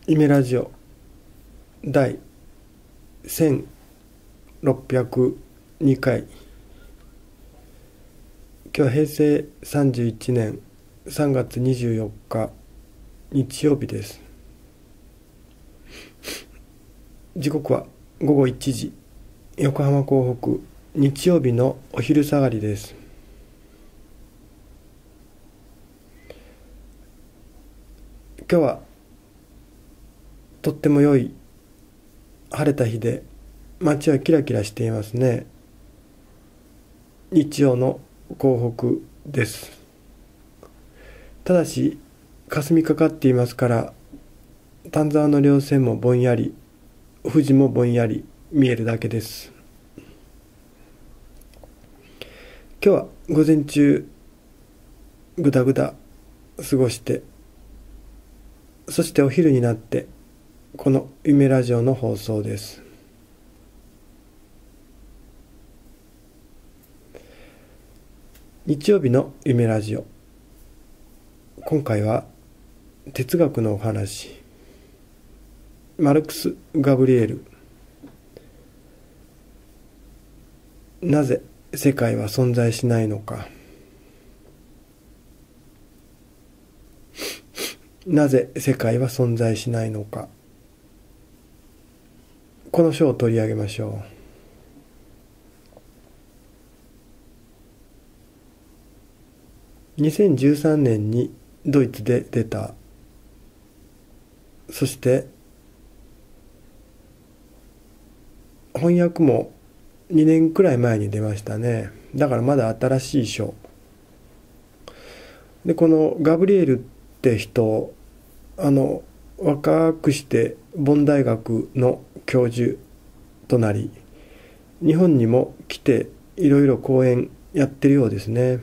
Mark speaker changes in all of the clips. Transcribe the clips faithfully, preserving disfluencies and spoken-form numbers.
Speaker 1: 夢ラジオ第せんろっぴゃくにかい、今日は平成さんじゅういちねんさんがつにじゅうよっか日曜日です。時刻はごごいちじ、横浜港北日曜日のお昼下がりです。今日はとっても良い晴れた日で、街はキラキラしていますね。日曜の港北です。ただし霞かかっていますから、丹沢の稜線もぼんやり、富士もぼんやり見えるだけです。今日は午前中ぐだぐだ過ごして、そしてお昼になってこの夢ラジオの放送です。日曜日の夢ラジオ、今回は哲学のお話、マルクス・ガブリエル、なぜ世界は存在しないのか、なぜ世界は存在しないのか、この章を取り上げましょう。にせんじゅうさんねんにドイツで出た、そして翻訳もにねんくらい前に出ましたね。だからまだ新しい書で、このガブリエルって人、あの若くしてボン大学の教授となり、日本にも来ていろいろ講演やってるようですね。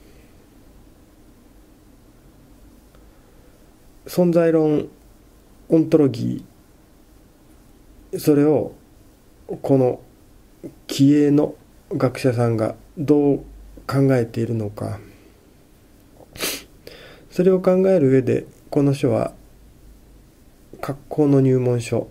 Speaker 1: 存在論オントロギー、それをこの気鋭の学者さんがどう考えているのか、それを考える上でこの書は格好の入門書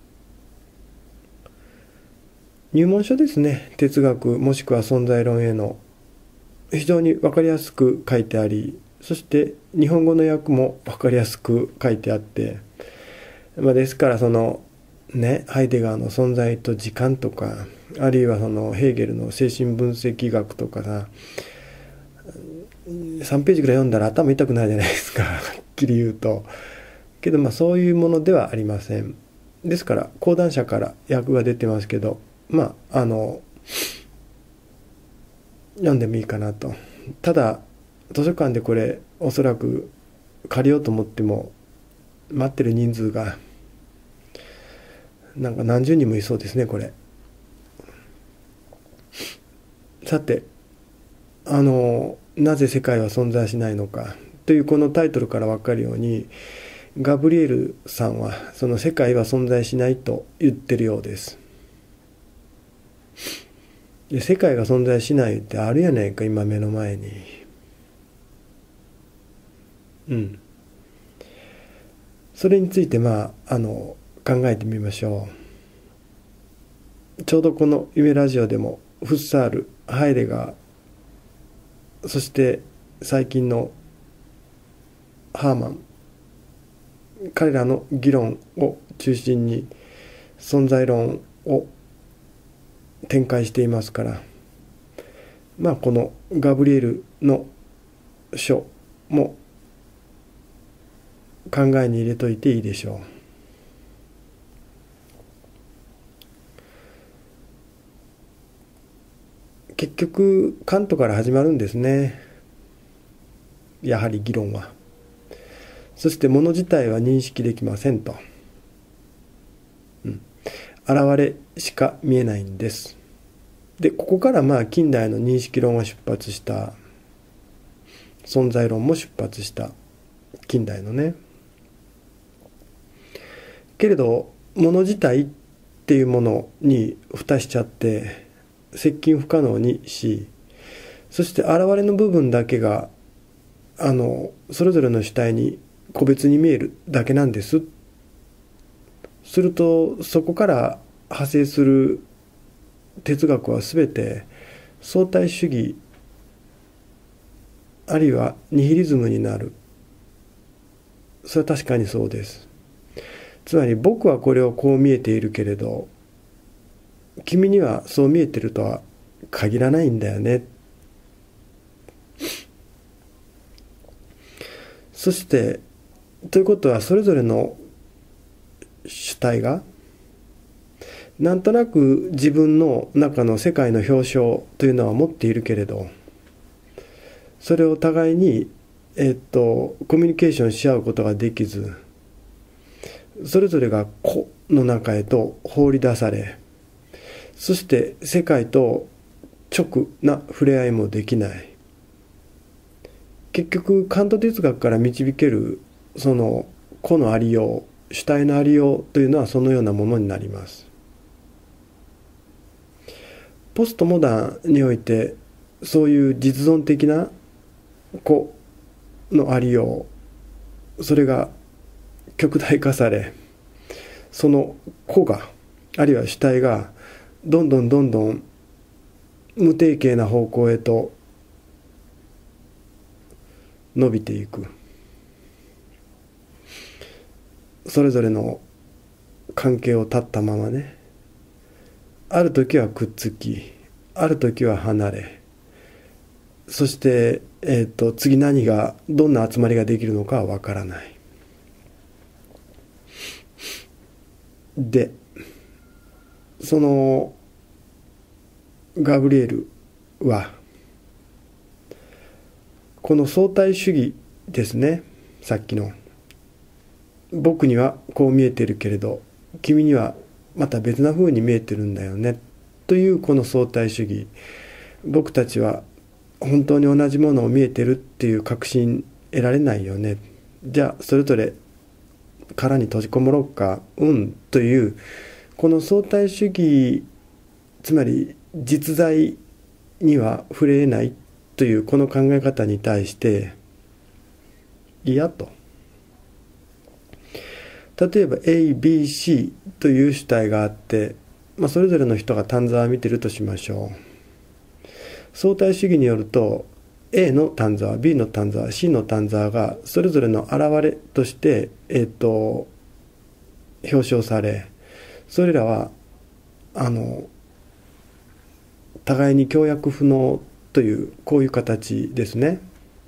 Speaker 1: 入門書ですね。哲学もしくは存在論への非常に分かりやすく書いてあり、そして日本語の訳も分かりやすく書いてあって、まあ、ですからそのね、ハイデガーの存在と時間とか、あるいはそのヘーゲルの精神分析学とかさ、さんページぐらい読んだら頭痛くなるじゃないですかはっきり言うと。けどまあそういうものではありません。ですから講談社から訳が出てますけど、まああの読んでもいいかなと。ただ図書館でこれおそらく借りようと思っても待ってる人数がなんか何十人もいそうですね、これ。さて、あのなぜ世界は存在しないのかというこのタイトルから分かるように、ガブリエルさんはその世界は存在しないと言ってるようです。で、世界が存在しないってあるやないか、今目の前に。うんそれについてまああの考えてみましょう。ちょうどこの夢ラジオでもフッサール、ハイデガー、そして最近のハーマン、彼らの議論を中心に存在論を展開していますから、まあこのガブリエルの書も考えに入れといていいでしょう。結局カントから始まるんですね、やはり議論は。そして物自体は認識できませんと、うん、現れしか見えないんです。でここからまあ近代の認識論が出発した、存在論も出発した近代のね。けれど物自体っていうものに蓋しちゃって接近不可能にし、そして現れの部分だけがあのそれぞれの主体に個別に見えるだけなんですっするとそこから派生する哲学は全て相対主義あるいはニヒリズムになる。それは確かにそうです。つまり僕はこれをこう見えているけれど君にはそう見えてるとは限らないんだよね。そしてということはそれぞれの主体がなんとなく自分の中の世界の表象というのは持っているけれどそれを互いに、えっと、コミュニケーションし合うことができずそれぞれが個の中へと放り出されそして世界と直な触れ合いもできない。結局カント哲学から導けるその個のありよう主体のありようというのはそのようなものになります。ポストモダンにおいてそういう実存的な個のありようそれが極大化されその個があるいは主体がどんどんどんどん無定型な方向へと伸びていく。それぞれの関係を断ったままねある時はくっつきある時は離れそして、えーと、次何がどんな集まりができるのかはわからない。でそのガブリエルはこの相対主義ですね。さっきの僕にはこう見えてるけれど君にはまた別な風に見えてるんだよねというこの相対主義僕たちは本当に同じものを見えてるっていう確信得られないよね。じゃあそれぞれ殻に閉じこもろうかうんというこの相対主義つまり実在には触れないというこの考え方に対して嫌と例えば エービーシー という主体があって、まあ、それぞれの人が短座を見てるとしましょう。相対主義によると A の短座 B の短座 C の短座がそれぞれの現れとして、えー、と表彰されそれらはあの互いに協約不能というこういう形ですね。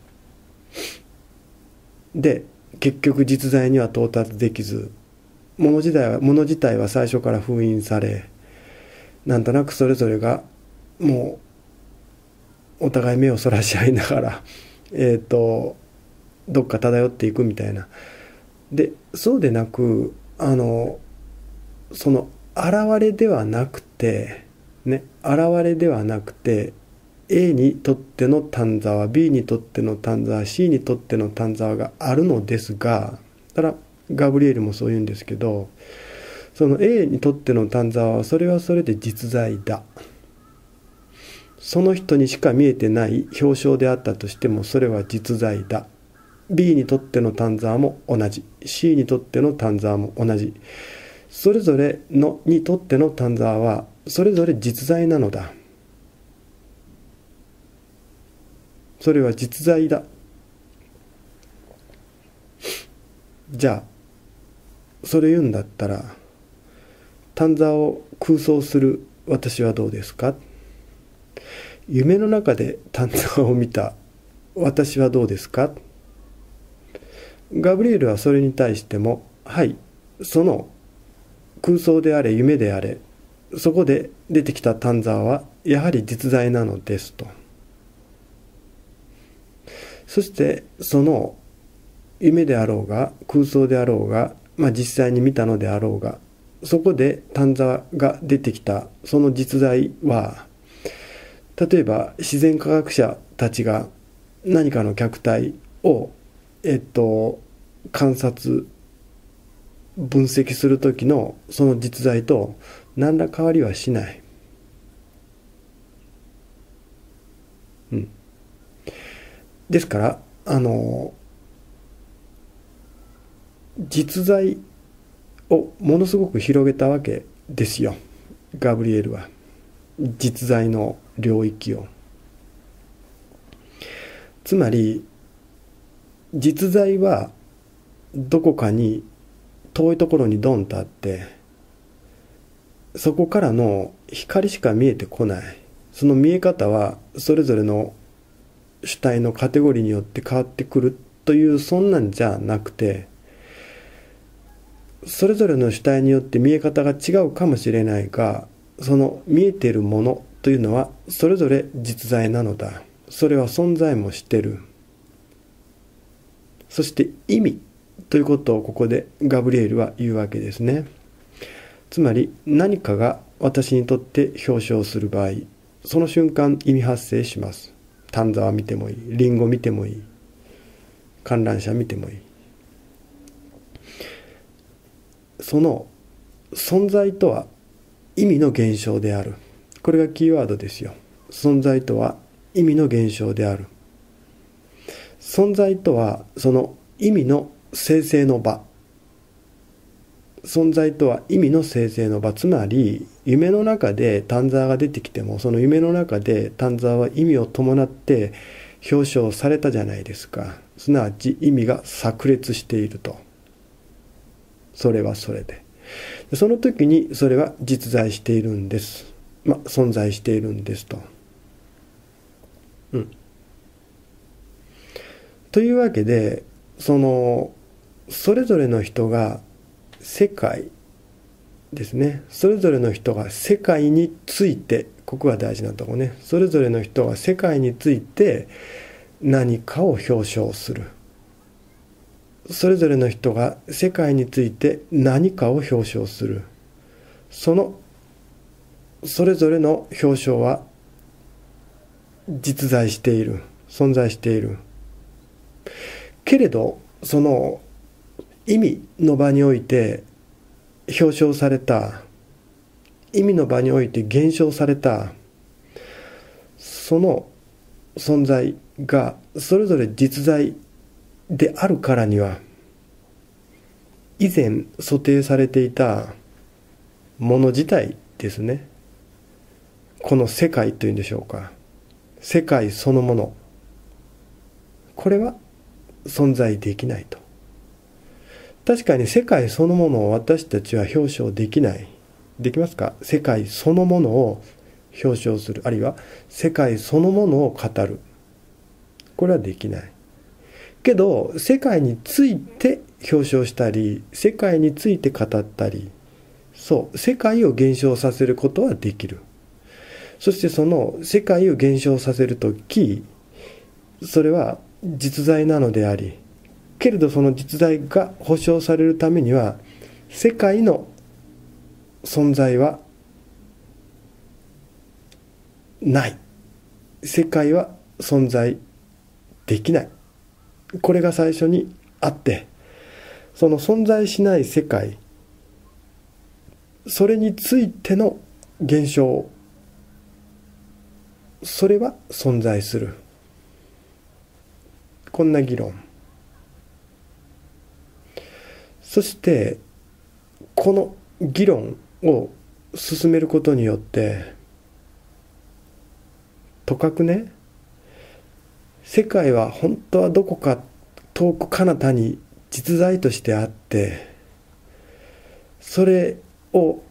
Speaker 1: で結局実在には到達できず物自体は物自体は最初から封印されなんとなくそれぞれがもうお互い目をそらし合いながらえっとどっか漂っていくみたいな。でそうでなくあのその現れではなくてね現れではなくて A にとっての短座は B にとっての短座は C にとっての短座があるのですがだからガブリエルもそう言うんですけどその A にとっての短座はそれはそれで実在だ。その人にしか見えてない表象であったとしてもそれは実在だ。 B にとっての短座も同じ C にとっての短座も同じそれぞれのにとっての短座はそれぞれ実在なのだ。それは実在だ。じゃあそれ言うんだったら短座を空想する私はどうですか。夢の中で短座を見た私はどうですか。ガブリエルはそれに対してもはいその空想であれ夢であれそこで出てきた短座はやはり実在なのですと。そしてその夢であろうが空想であろうが、まあ、実際に見たのであろうがそこで短座が出てきたその実在は例えば自然科学者たちが何かの客体をえっと観察分析する時のその実在と何ら変わりはしない。うん。ですからあの実在をものすごく広げたわけですよ、ガブリエルは。実在の領域を。つまり実在はどこかに遠いところにドンとあって、そこからの光しか見えてこない。その見え方はそれぞれの主体のカテゴリーによって変わってくるという、そんなんじゃなくて、それぞれの主体によって見え方が違うかもしれないが、その見えているものというのはそれぞれ実在なのだ。それは存在もしてる。そして意味ということをここでガブリエルは言うわけですね。つまり何かが私にとって表彰する場合、その瞬間意味発生します。丹沢見てもいい、リンゴ見てもいい、観覧車見てもいい。その存在とは意味の現象である。これがキーワードですよ。存在とは意味の現象である。存在とはその意味の生成の場。存在とは意味の生成の場。つまり夢の中で丹沢が出てきても、その夢の中で丹沢は意味を伴って表彰されたじゃないですか。すなわち意味が炸裂していると。それはそれで、その時にそれは実在しているんです。まあ存在しているんですと。うん。というわけで、そのそれぞれの人が世界ですね。それぞれの人が世界について、ここが大事なところね。それぞれの人が世界について何かを表彰する。それぞれの人が世界について何かを表彰する。そのそれぞれの表彰は実在している、存在している。けれどその意味の場において表彰された、意味の場において現象された、その存在がそれぞれ実在であるからには、以前想定されていたもの自体ですね。この世界というんでしょうか。世界そのもの。これは存在できないと。確かに世界そのものを私たちは表彰できない。できますか？世界そのものを表彰する。あるいは世界そのものを語る。これはできない。けど世界について表彰したり、世界について語ったり、そう世界を現象させることはできる。そしてその世界を現象させるとき、それは実在なのであり、けれどその実在が保証されるためには、世界の存在はない。世界は存在できない。これが最初にあって、その存在しない世界、それについての現象、それは存在する。こんな議論。そしてこの議論を進めることによって、とかくね、世界は本当はどこか遠く彼方に実在としてあって、それを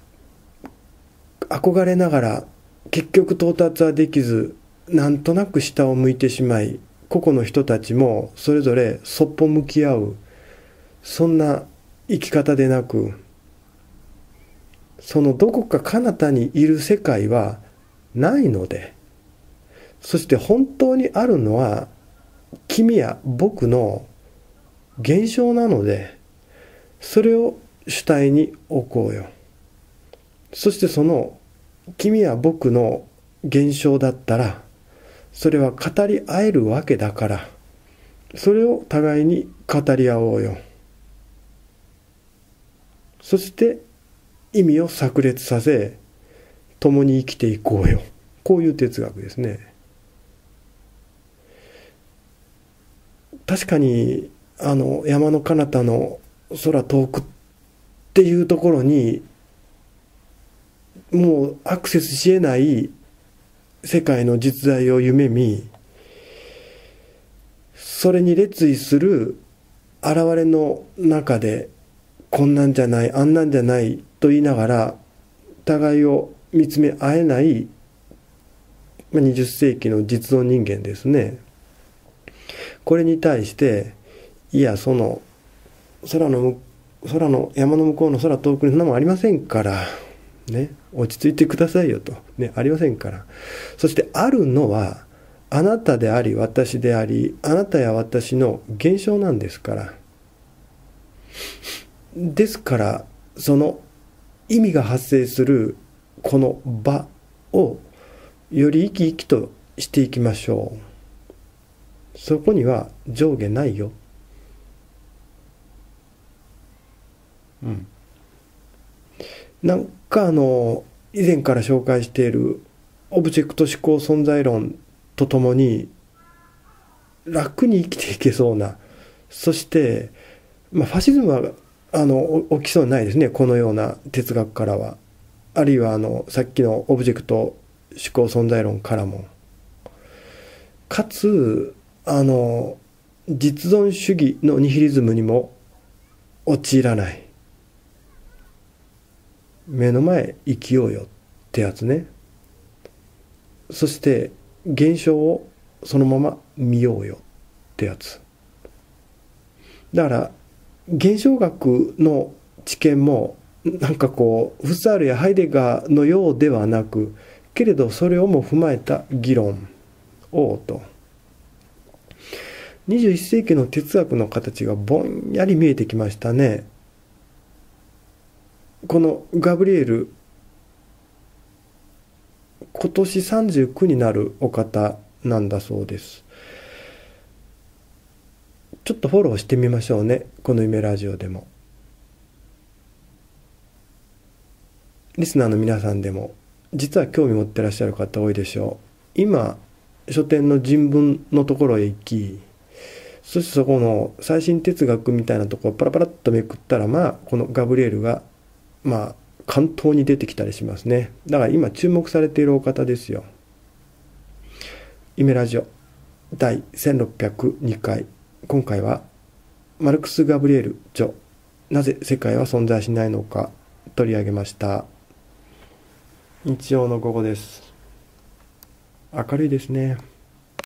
Speaker 1: 憧れながら結局到達はできず、なんとなく下を向いてしまい、個々の人たちもそれぞれそっぽ向き合う、そんな生き方でなく、そのどこか彼方にいる世界はないので、そして本当にあるのは君や僕の現象なので、それを主体に置こうよ。そしてその君や僕の現象だったら、それは語り合えるわけだから、それを互いに語り合おうよ。そして意味を炸裂させ、共に生きていこうよ。こういう哲学ですね。確かにあの山の彼方の空遠くっていうところにもうアクセスしえない世界の実在を夢見、それに列位する現れの中でこんなんじゃないあんなんじゃないと言いながら互いを見つめ合えないにじゅっ世紀の実存人間ですね。これに対していやその空の空の山の向こうの空遠くにそんなもんありませんからね、落ち着いてくださいよとね、ありませんから。そしてあるのはあなたであり私であり、あなたや私の現象なんですから。ですからその意味が発生するこの場をより生き生きとしていきましょう。そこには上下ないよ。うん。なんかあの以前から紹介しているオブジェクト思考存在論とともに楽に生きていけそうな、そして、まあ、ファシズムはあの起きそうにないですね、このような哲学からは。あるいはあのさっきのオブジェクト思考存在論からも。かつあの実存主義のニヒリズムにも陥らない。目の前生きようよってやつね。そして現象をそのまま見ようよってやつだから、現象学の知見もなんかこうフッサールやハイデガーのようではなく、けれどそれをも踏まえた議論をと、にじゅういっ世紀の哲学の形がぼんやり見えてきましたね。このガブリエル、今年さんじゅうきゅうになるお方なんだそうです。ちょっとフォローしてみましょうね、この夢ラジオでも。リスナーの皆さんでも実は興味持ってらっしゃる方多いでしょう。今書店の人文のところへ行き、そしてそこの最新哲学みたいなところをパラパラっとめくったら、まあこのガブリエルがまあ関東に出てきたりしますね。だから今注目されているお方ですよ。夢ラジオだいせんろっぴゃくにかい、今回はマルクス・ガブリエル著なぜ世界は存在しないのか取り上げました。日曜の午後です。明るいですね。